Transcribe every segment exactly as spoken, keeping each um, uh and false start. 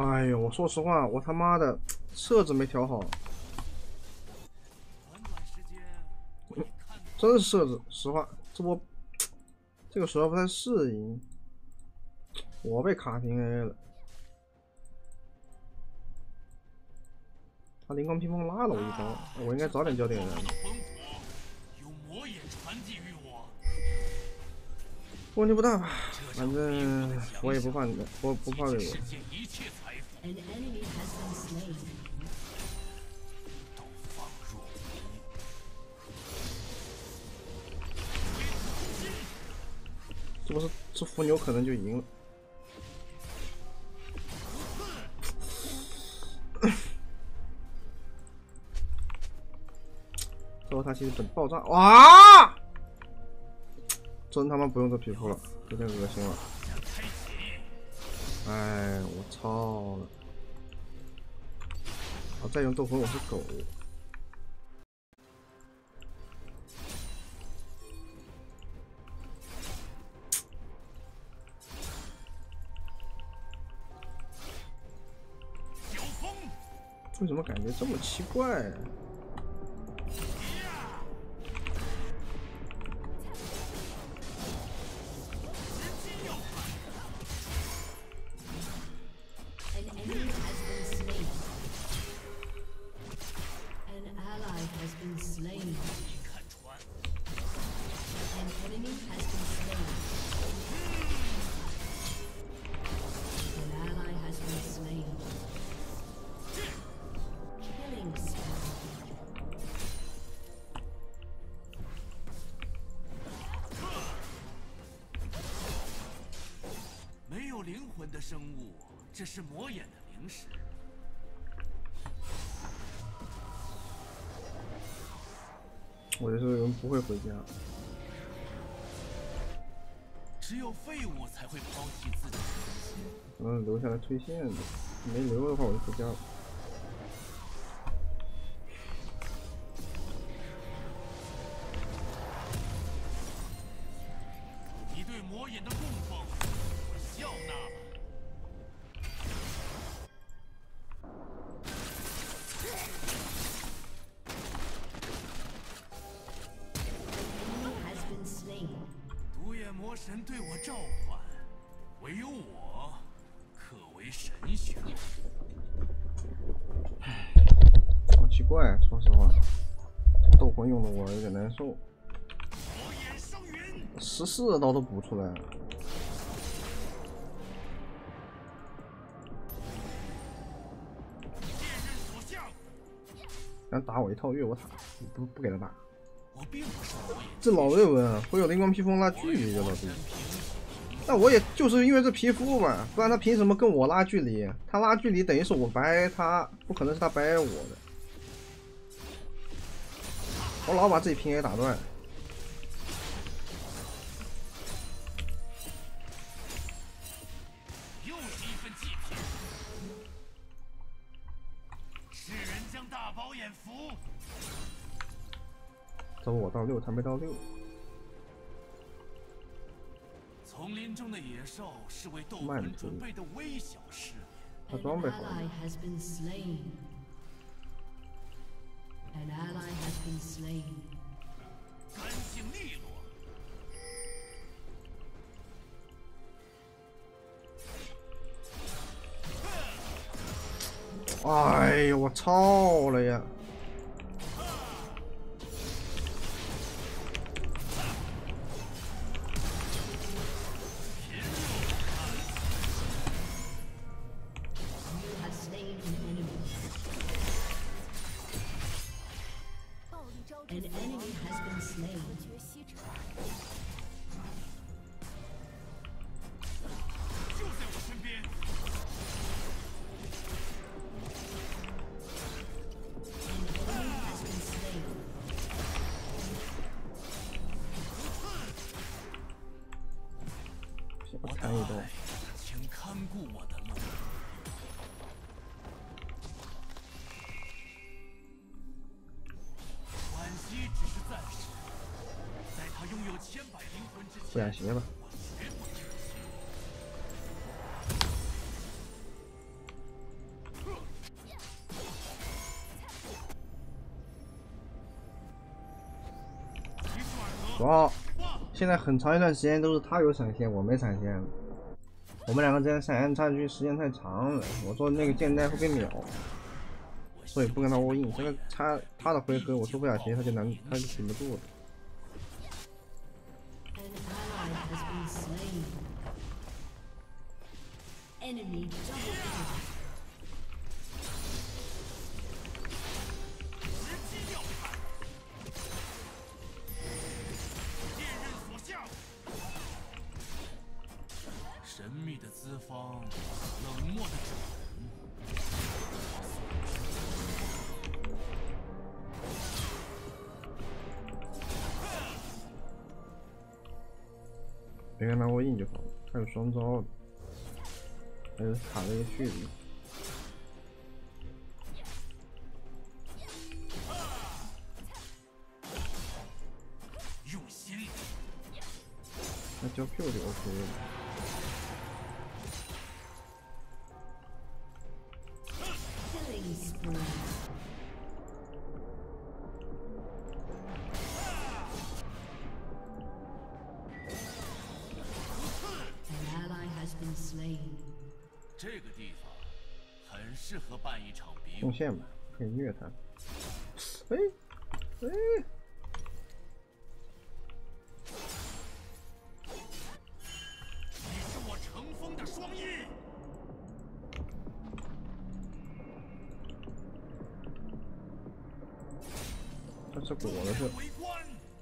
哎呦，我说实话，我他妈的设置没调好，真是设置，实话，这波这个时候不太适应，我被卡平 A 了。他灵光披风拉了我一刀，我应该早点交点人。问题不大吧？反正我也不怕你们，我不怕这个。这不是这伏牛可能就赢了。最后他其实本爆炸，哇！真他妈不用这皮肤了，有点恶心了。哎，我操了！我再用斗魂，我是狗。为什么感觉这么奇怪、啊？ 灵魂的生物，这是魔眼的灵石。 我觉得这个人不会回家。 只有废物才会抛弃自己的东西。 可能留下来推线的，没留的话我就回家了。 你对魔眼的供奉，我笑纳了。 魔神对我召唤，唯有我可为神雄。 好奇怪、啊，说实话，斗魂用的我有点难受。十四刀都补出来了。想打我一套越我塔，不不给他打。 这老瑞文会有灵光披风拉距离的老弟，那我也就是因为这皮肤嘛，不然他凭什么跟我拉距离？他拉距离等于是我掰他，不可能是他掰我的。我老把自己平 A 打断。 又是一份祭品，世人将大饱眼福。 这我到六，他没到六。 丛林中的野兽是为斗魂准备的微小试验。 他装备好了。 干净利落。哎呦，我操了呀！ An enemy has been slain. 就在我身边。 我砍一刀。 请看顾我的路。 不染鞋吧。 哇，现在很长一段时间都是他有闪现，我没闪现。我们两个之间闪现差距时间太长了，我说那个剑带会被秒，所以不跟他 all in。这个他他的回合我出不了鞋，他就难，他就顶不住了。 Enemy double kill. 神秘的资方，冷漠的主人。 别跟他 all in 就好了，他有双招的。 还是卡了一个距离， 用心， 那交 Q 就 OK 了。 Killing spree. An ally has been slain. 这个地方很适合办一场比武。 贡献吧，可以虐他。哎，哎， 你是我乘风的双翼。 他是果的是。 围观。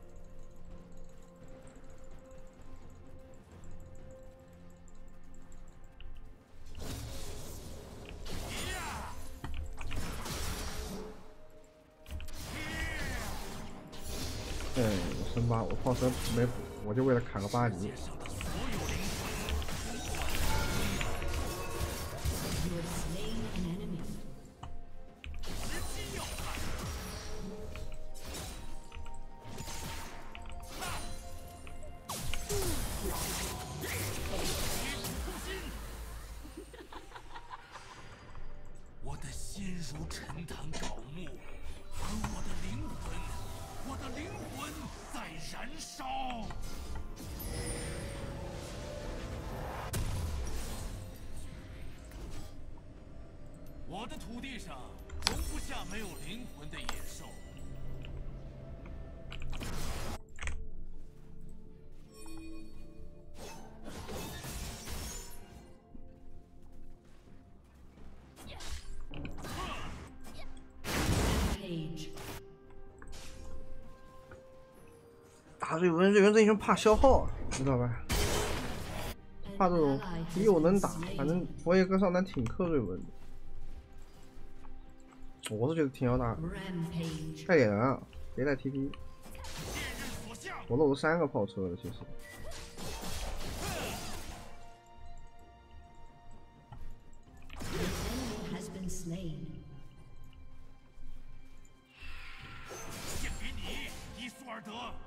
哎，我升八，我炮车没补，我就为了砍个巴黎。 我的心如沉潭槁木，而我的灵魂，我的灵魂在燃烧。我的土地上容不下没有灵魂的野兽。 打瑞文，瑞文这英雄怕消耗，知道吧？怕这种敌我能打，反正佛爷跟上单挺克瑞文的。我是觉得挺要打的，带点人啊，别带 T P。我漏了三个炮车了，其实。 献给你，伊苏尔德。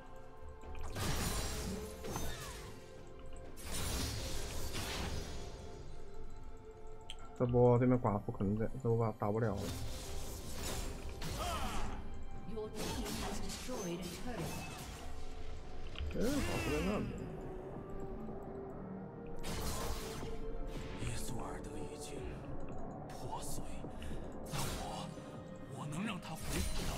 这波对面寡妇可能在，这波打不了了。嗯，寡妇在那边。 伊苏尔德已经破碎，但我我能让他回复到。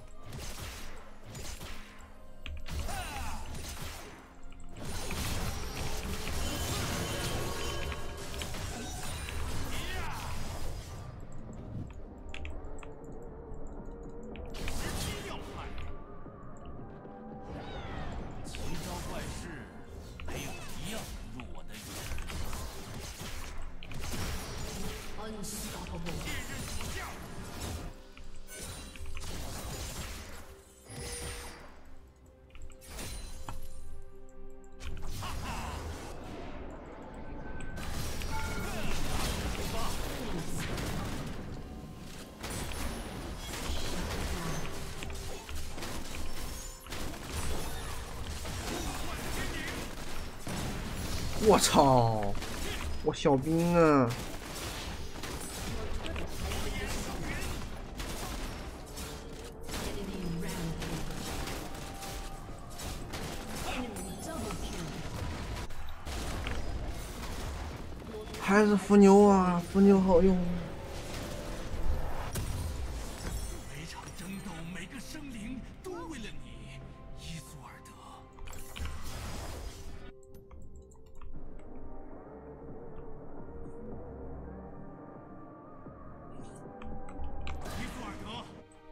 我操！我小兵啊！ 还是伏牛啊，伏牛好用。 每场争斗，每个生灵都为了你，伊索尔德。伊索尔德。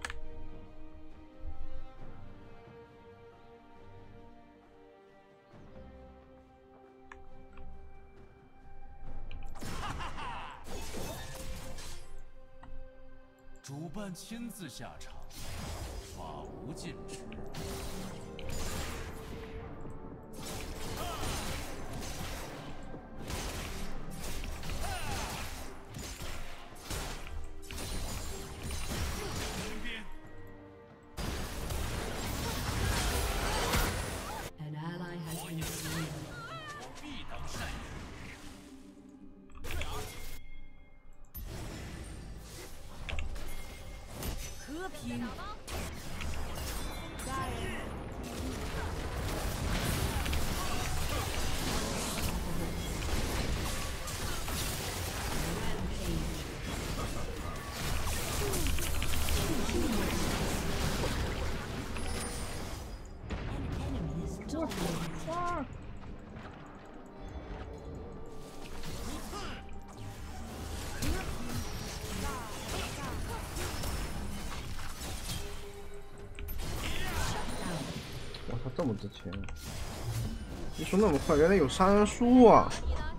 主办亲自下场，法无禁止。 An ally has been slain. 我必当善人。 和平。 我操，这么值钱！你说那么快，原来有杀人书啊！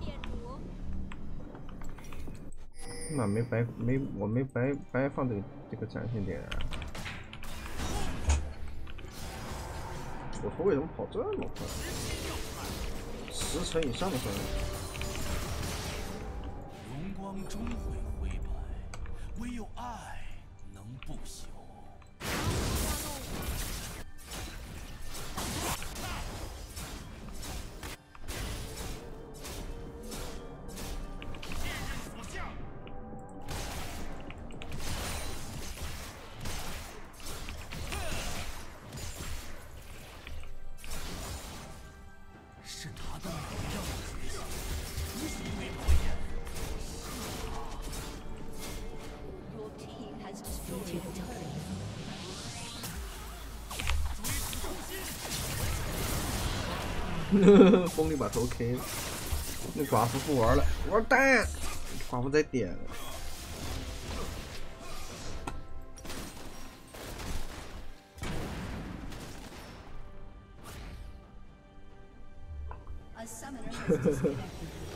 那没白没我没白白放这个这个展现点啊！我头为什么跑这么快？十成以上的伤害。 荣光终会灰白，唯有爱能不朽。 是他的美让我觉醒，不是因为讨厌。 Your team has destroyed a turret. 风力把头 K 了，那寡妇不玩了，玩蛋！寡妇再点了。 A summoner has disconnected.